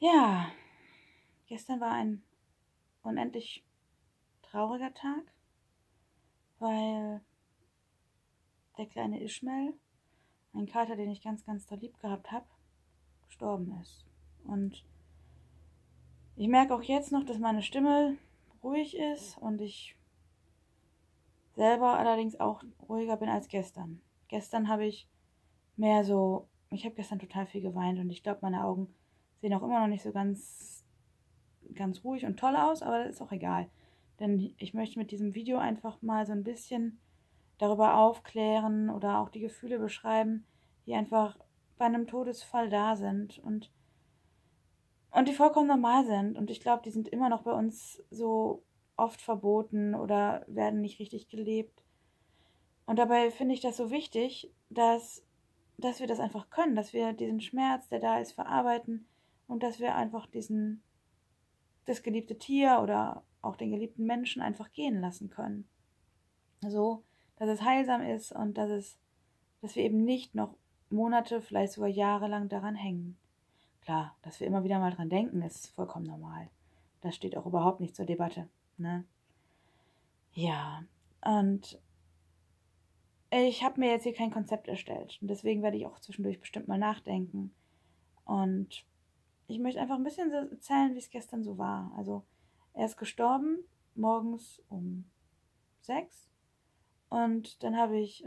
Ja, gestern war ein unendlich trauriger Tag, weil der kleine Ishmael, ein Kater, den ich ganz, ganz doll lieb gehabt habe, gestorben ist. Und ich merke auch jetzt noch, dass meine Stimme ruhig ist und ich selber allerdings auch ruhiger bin als gestern. Gestern habe ich ich habe gestern total viel geweint und ich glaube, meine Augen sehen auch immer noch nicht so ganz ruhig und toll aus, aber das ist auch egal. Denn ich möchte mit diesem Video einfach mal so ein bisschen darüber aufklären oder auch die Gefühle beschreiben, die einfach bei einem Todesfall da sind und die vollkommen normal sind. Und ich glaube, die sind immer noch bei uns so oft verboten oder werden nicht richtig gelebt. Und dabei finde ich das so wichtig, dass wir das einfach können, dass wir diesen Schmerz, der da ist, verarbeiten und dass wir einfach das geliebte Tier oder auch den geliebten Menschen einfach gehen lassen können. So, dass es heilsam ist und dass wir eben nicht noch Monate, vielleicht sogar Jahre lang daran hängen. Klar, dass wir immer wieder mal dran denken, ist vollkommen normal. Das steht auch überhaupt nicht zur Debatte, ne? Ja, und ich habe mir jetzt hier kein Konzept erstellt und deswegen werde ich auch zwischendurch bestimmt mal nachdenken. Und ich möchte einfach ein bisschen so erzählen, wie es gestern so war. Also, er ist gestorben, morgens um 6. Und dann habe ich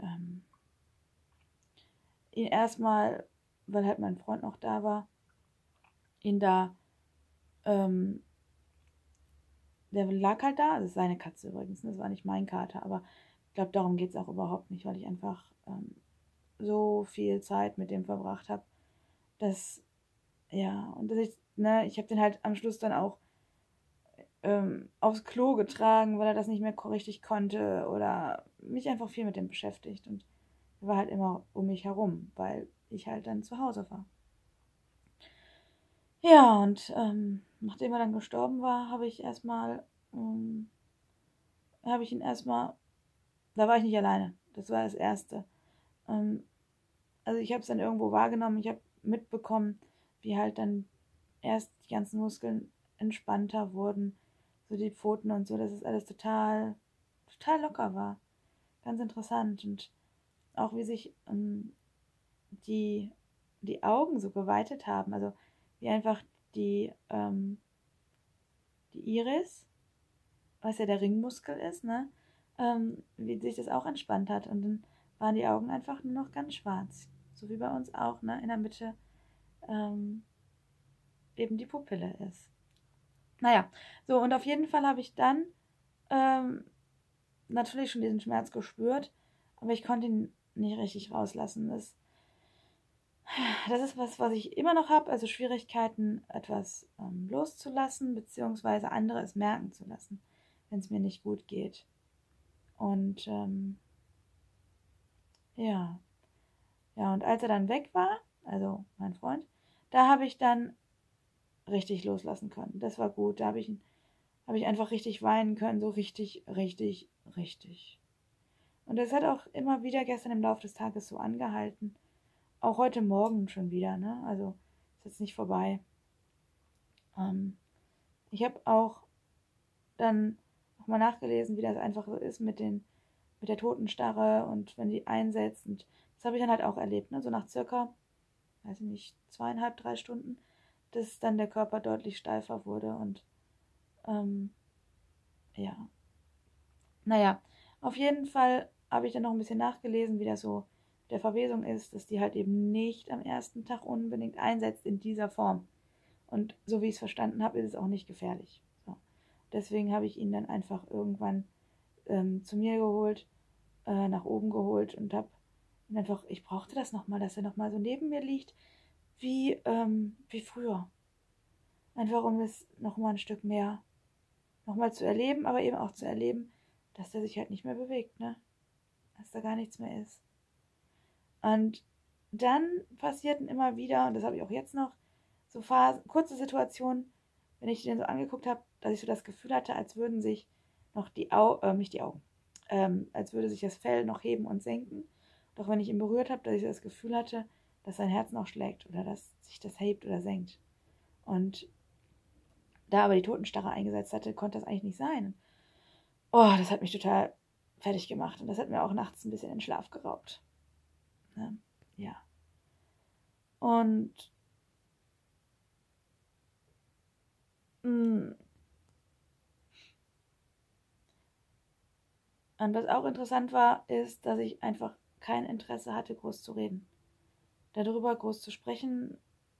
ihn erstmal, weil halt mein Freund noch da war, ihn da, ähm, der lag halt da, das ist seine Katze übrigens, das war nicht mein Kater, aber ich glaube, darum geht es auch überhaupt nicht, weil ich einfach so viel Zeit mit dem verbracht habe, dass, ja, und dass ich habe den halt am Schluss dann auch aufs Klo getragen, weil er das nicht mehr richtig konnte oder mich einfach viel mit dem beschäftigt und er war halt immer um mich herum, weil ich halt dann zu Hause war. Ja, und nachdem er dann gestorben war, habe ich ihn erstmal, da war ich nicht alleine, das war das Erste. Ähm, also ich habe es dann irgendwo wahrgenommen, ich habe mitbekommen, wie halt dann erst die ganzen Muskeln entspannter wurden, so die Pfoten und so, dass es alles total, total locker war. Ganz interessant und auch wie sich die, die Augen so geweitet haben, also wie einfach die Iris, was ja der Ringmuskel ist, ne, wie sich das auch entspannt hat und dann waren die Augen einfach nur noch ganz schwarz, so wie bei uns auch, ne, in der Mitte ähm, eben die Pupille ist. Naja, so und auf jeden Fall habe ich dann ähm, natürlich schon diesen Schmerz gespürt, aber ich konnte ihn nicht richtig rauslassen. Das ist was ich immer noch habe, also Schwierigkeiten, etwas loszulassen, beziehungsweise andere es merken zu lassen, wenn es mir nicht gut geht. Und ja, ja, und als er dann weg war, also mein Freund, da habe ich dann richtig loslassen können. Das war gut, habe ich einfach richtig weinen können, so richtig, richtig, richtig. Und das hat auch immer wieder gestern im Laufe des Tages so angehalten. Auch heute Morgen schon wieder, ne? Also ist jetzt nicht vorbei. Ähm, Ich habe auch dann nochmal nachgelesen, wie das einfach so ist mit der Totenstarre und wenn die einsetzt. Und das habe ich dann halt auch erlebt, ne? So nach circa, weiß ich nicht, 2,5, 3 Stunden, dass dann der Körper deutlich steifer wurde und ja. Naja, auf jeden Fall habe ich dann noch ein bisschen nachgelesen, wie das so mit der Verwesung ist, dass die halt eben nicht am ersten Tag unbedingt einsetzt in dieser Form. Und so wie ich es verstanden habe, ist es auch nicht gefährlich. So. Deswegen habe ich ihn dann einfach irgendwann zu mir geholt, nach oben geholt und habe ihn einfach, ich brauchte das nochmal, dass er nochmal so neben mir liegt, wie früher. Einfach um es nochmal ein Stück mehr nochmal zu erleben, aber eben auch zu erleben, dass der sich halt nicht mehr bewegt, ne? Dass da gar nichts mehr ist. Und dann passierten immer wieder, und das habe ich auch jetzt noch, so Phasen, kurze Situationen, wenn ich den so angeguckt habe, dass ich so das Gefühl hatte, als würden sich noch nicht die Augen, als würde sich das Fell noch heben und senken. Doch wenn ich ihn berührt habe, dass ich so das Gefühl hatte, dass sein Herz noch schlägt oder dass sich das hebt oder senkt. Und da aber die Totenstarre eingesetzt hatte, konnte das eigentlich nicht sein. Oh, das hat mich total fertig gemacht. Und das hat mir auch nachts ein bisschen den Schlaf geraubt. Ja. Und was auch interessant war, ist, dass ich einfach kein Interesse hatte, groß zu reden. Darüber groß zu sprechen,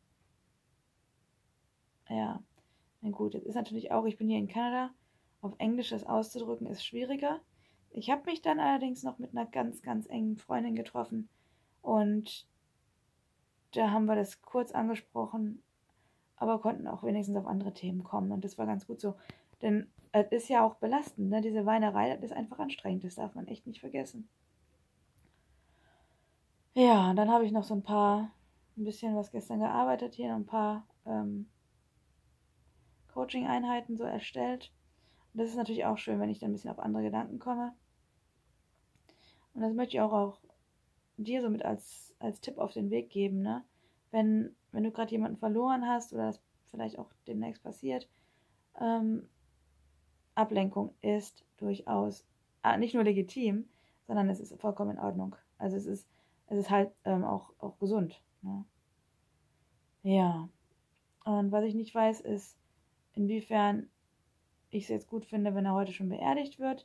ja, na gut, jetzt ist natürlich auch, ich bin hier in Kanada, auf Englisch das auszudrücken ist schwieriger. Ich habe mich dann allerdings noch mit einer ganz, ganz engen Freundin getroffen und da haben wir das kurz angesprochen, aber konnten auch wenigstens auf andere Themen kommen und das war ganz gut so. Denn es ist ja auch belastend, ne? Diese Weinerei, das ist einfach anstrengend, das darf man echt nicht vergessen. Ja, und dann habe ich noch so ein bisschen was gestern gearbeitet hier, ein paar Coaching-Einheiten so erstellt. Und das ist natürlich auch schön, wenn ich dann ein bisschen auf andere Gedanken komme. Und das möchte ich auch dir so mit als Tipp auf den Weg geben, ne? Wenn du gerade jemanden verloren hast oder das vielleicht auch demnächst passiert, Ablenkung ist durchaus nicht nur legitim, sondern es ist vollkommen in Ordnung. Also es ist halt auch gesund. Ne? Ja. Und was ich nicht weiß, ist, inwiefern ich es jetzt gut finde, wenn er heute schon beerdigt wird.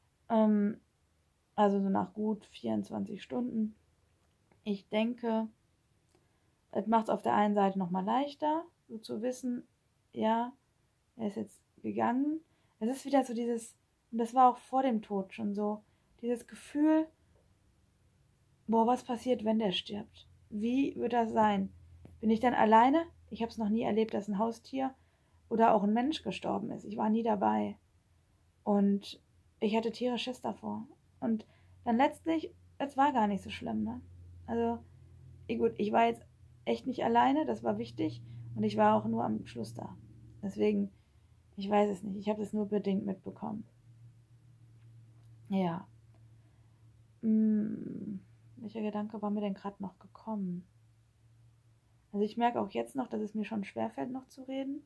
Also so nach gut 24 Stunden. Ich denke, es macht es auf der einen Seite nochmal leichter, so zu wissen, ja, er ist jetzt gegangen. Es ist wieder so dieses, und das war auch vor dem Tod schon so, dieses Gefühl, boah, was passiert, wenn der stirbt? Wie wird das sein? Bin ich dann alleine? Ich habe es noch nie erlebt, dass ein Haustier oder auch ein Mensch gestorben ist. Ich war nie dabei. Und ich hatte tierisch Schiss davor. Und dann letztlich, es war gar nicht so schlimm, ne? Also, gut, ich war jetzt echt nicht alleine, das war wichtig. Und ich war auch nur am Schluss da. Deswegen, ich weiß es nicht. Ich habe es nur bedingt mitbekommen. Ja. Welcher Gedanke war mir denn gerade noch gekommen? Also ich merke auch jetzt noch, dass es mir schon schwerfällt, noch zu reden.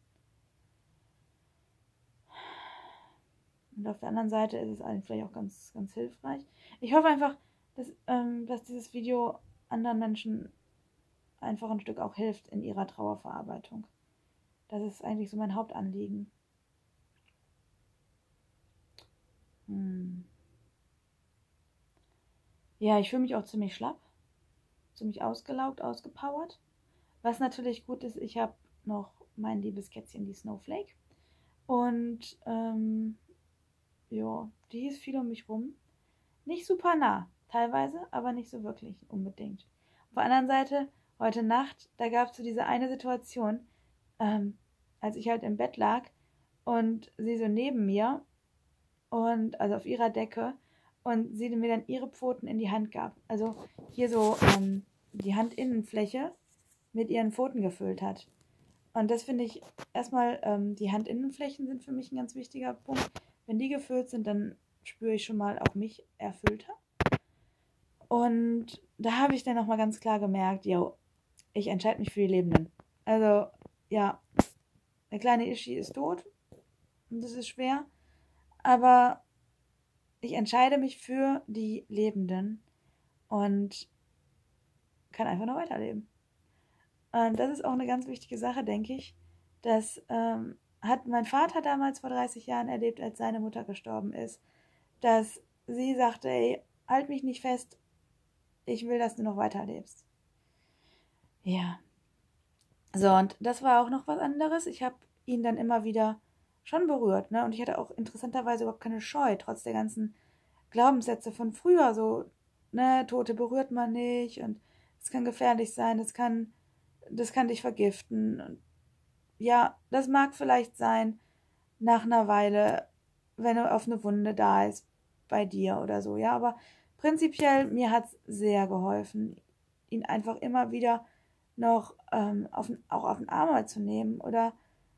Und auf der anderen Seite ist es eigentlich vielleicht auch ganz, ganz hilfreich. Ich hoffe einfach, dass dieses Video anderen Menschen einfach ein Stück auch hilft in ihrer Trauerverarbeitung. Das ist eigentlich so mein Hauptanliegen. Ja, ich fühle mich auch ziemlich schlapp, ziemlich ausgelaugt, ausgepowert. Was natürlich gut ist, ich habe noch mein liebes Kätzchen, die Snowflake. Und ja, die ist viel um mich rum. Nicht super nah, teilweise, aber nicht so wirklich unbedingt. Auf der anderen Seite, heute Nacht, da gab es so diese eine Situation, als ich halt im Bett lag und sie so neben mir und also auf ihrer Decke und sie mir dann ihre Pfoten in die Hand gab. Also hier so die Handinnenfläche mit ihren Pfoten gefüllt hat. Und das finde ich erstmal, die Handinnenflächen sind für mich ein ganz wichtiger Punkt. Wenn die gefüllt sind, dann spüre ich schon mal auch mich erfüllter. Und da habe ich dann nochmal ganz klar gemerkt, yo, ich entscheide mich für die Lebenden. Also, ja, der kleine Ishi ist tot und das ist schwer, aber ich entscheide mich für die Lebenden und kann einfach nur weiterleben. Und das ist auch eine ganz wichtige Sache, denke ich. Das hat mein Vater damals vor 30 Jahren erlebt, als seine Mutter gestorben ist, dass sie sagte, ey, halt mich nicht fest, ich will, dass du noch weiterlebst. Ja. So, und das war auch noch was anderes. Ich habe ihn dann immer wieder schon berührt, ne? Und ich hatte auch interessanterweise überhaupt keine Scheu, trotz der ganzen Glaubenssätze von früher, so, ne, Tote berührt man nicht und es kann gefährlich sein, das kann dich vergiften. Und ja, das mag vielleicht sein, nach einer Weile, wenn er auf eine Wunde da ist, bei dir oder so, ja, aber prinzipiell, mir hat es sehr geholfen, ihn einfach immer wieder noch auch auf den Arm mal zu nehmen oder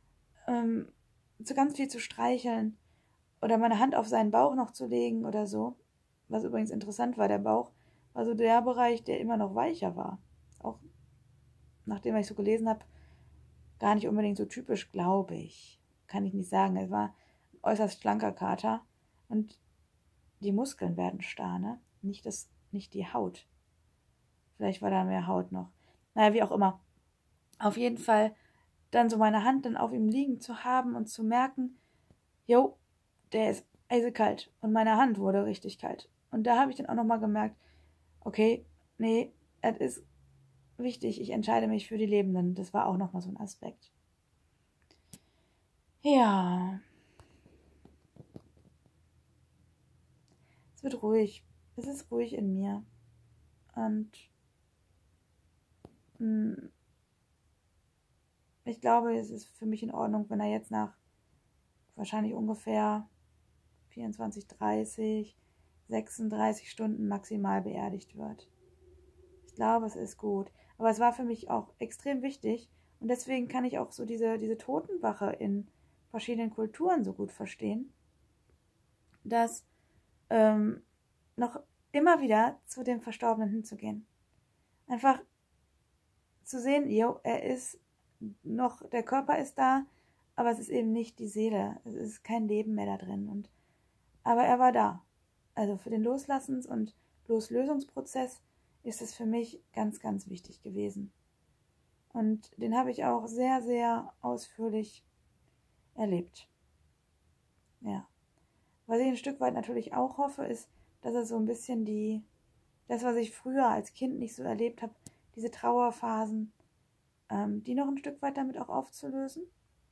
so ganz viel zu streicheln oder meine Hand auf seinen Bauch noch zu legen oder so. Was übrigens interessant war, der Bauch war so der Bereich, der immer noch weicher war. Auch nachdem ich so gelesen habe, gar nicht unbedingt so typisch, glaube ich. Kann ich nicht sagen. Es war ein äußerst schlanker Kater und die Muskeln werden starr, ne? Nicht die Haut. Vielleicht war da mehr Haut noch. Naja, wie auch immer. Auf jeden Fall dann so meine Hand dann auf ihm liegen zu haben und zu merken, jo, der ist eisekalt. Und meine Hand wurde richtig kalt. Und da habe ich dann auch nochmal gemerkt, okay, nee, es ist wichtig, ich entscheide mich für die Lebenden. Das war auch nochmal so ein Aspekt. Ja. Es wird ruhig. Es ist ruhig in mir. Und ich glaube, es ist für mich in Ordnung, wenn er jetzt nach wahrscheinlich ungefähr 24, 30, 36 Stunden maximal beerdigt wird. Ich glaube, es ist gut. Aber es war für mich auch extrem wichtig und deswegen kann ich auch so diese Totenwache in verschiedenen Kulturen so gut verstehen, dass noch immer wieder zu dem Verstorbenen hinzugehen. Einfach zu sehen, jo, er ist noch, der Körper ist da, aber es ist eben nicht die Seele. Es ist kein Leben mehr da drin. Aber er war da. Also für den Loslassens- und Loslösungsprozess ist es für mich ganz, ganz wichtig gewesen. Und den habe ich auch sehr, sehr ausführlich erlebt. Ja. Was ich ein Stück weit natürlich auch hoffe, ist, dass er so ein bisschen das, was ich früher als Kind nicht so erlebt habe, diese Trauerphasen, die noch ein Stück weit damit auch aufzulösen.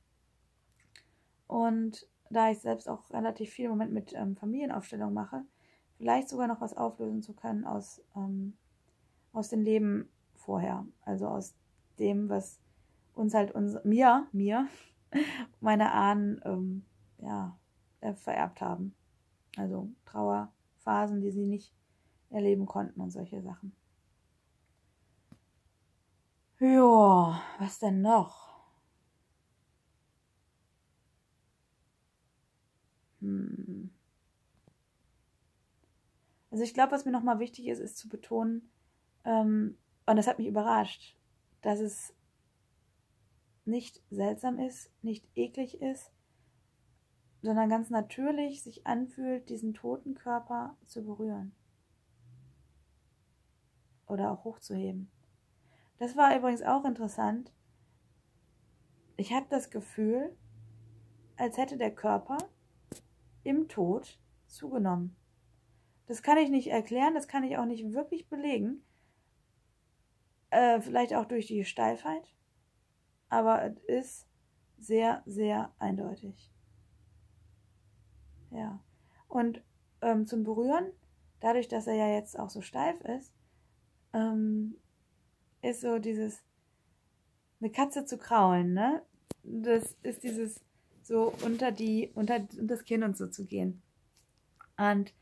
Und da ich selbst auch relativ viel im Moment mit Familienaufstellung mache, vielleicht sogar noch was auflösen zu können aus dem Leben vorher. Also aus dem, was uns halt mir, meine Ahnen vererbt haben. Also Trauerphasen, die sie nicht erleben konnten und solche Sachen. Ja, was denn noch? Also ich glaube, was mir nochmal wichtig ist, ist zu betonen, und das hat mich überrascht, dass es nicht seltsam ist, nicht eklig ist, sondern ganz natürlich sich anfühlt, diesen toten Körper zu berühren. Oder auch hochzuheben. Das war übrigens auch interessant. Ich habe das Gefühl, als hätte der Körper im Tod zugenommen. Das kann ich nicht erklären, das kann ich auch nicht wirklich belegen. Vielleicht auch durch die Steifheit. Aber es ist sehr, sehr eindeutig. Ja. Und zum Berühren, dadurch, dass er ja jetzt auch so steif ist, ist so dieses, eine Katze zu kraulen, ne? Das ist dieses so unter das Kinn und so zu gehen. Und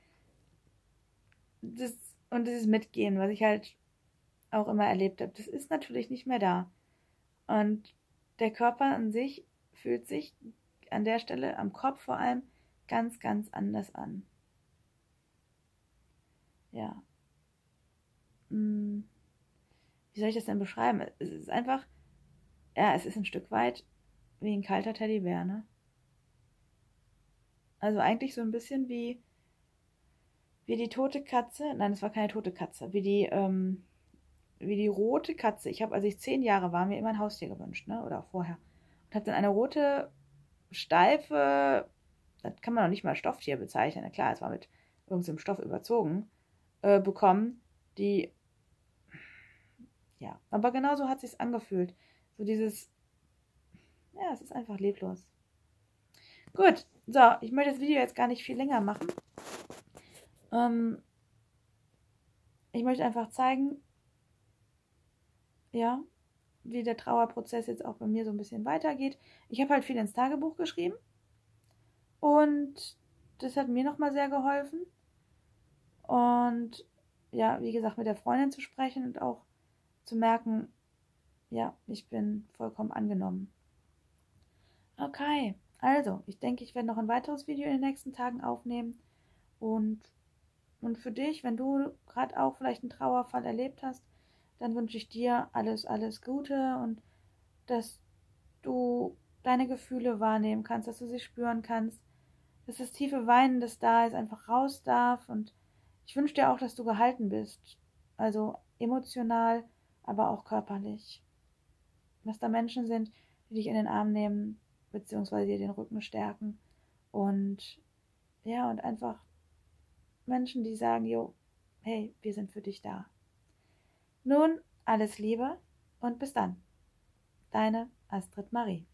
dieses Mitgehen, was ich halt auch immer erlebt habe, das ist natürlich nicht mehr da. Und der Körper an sich fühlt sich an der Stelle, am Kopf vor allem, ganz, ganz anders an. Ja. Wie soll ich das denn beschreiben? Es ist einfach, ja, es ist ein Stück weit wie ein kalter Teddybär, ne? Also eigentlich so ein bisschen wie die tote Katze. Nein, es war keine tote Katze. Wie die rote Katze. Ich habe, als ich 10 Jahre war, mir immer ein Haustier gewünscht, ne? Oder auch vorher. Und habe dann eine rote, steife, das kann man noch nicht mal Stofftier bezeichnen. Na klar, es war mit irgendeinem Stoff überzogen, bekommen, die, ja, aber genauso hat sich's angefühlt. So dieses, ja, es ist einfach leblos. Gut, so, ich möchte das Video jetzt gar nicht viel länger machen. Ich möchte einfach zeigen, ja, wie der Trauerprozess jetzt auch bei mir so ein bisschen weitergeht. Ich habe halt viel ins Tagebuch geschrieben und das hat mir nochmal sehr geholfen. Und ja, wie gesagt, mit der Freundin zu sprechen und auch zu merken, ja, ich bin vollkommen angenommen. Okay, also, ich denke, ich werde noch ein weiteres Video in den nächsten Tagen aufnehmen. Und für dich, wenn du gerade auch vielleicht einen Trauerfall erlebt hast, dann wünsche ich dir alles, alles Gute und dass du deine Gefühle wahrnehmen kannst, dass du sie spüren kannst, dass das tiefe Weinen, das da ist, einfach raus darf. Und ich wünsche dir auch, dass du gehalten bist, also emotional, aber auch körperlich. Dass da Menschen sind, die dich in den Arm nehmen, beziehungsweise dir den Rücken stärken. Und ja, und einfach Menschen, die sagen, jo, hey, wir sind für dich da. Nun, alles Liebe und bis dann. Deine Astrid Marie.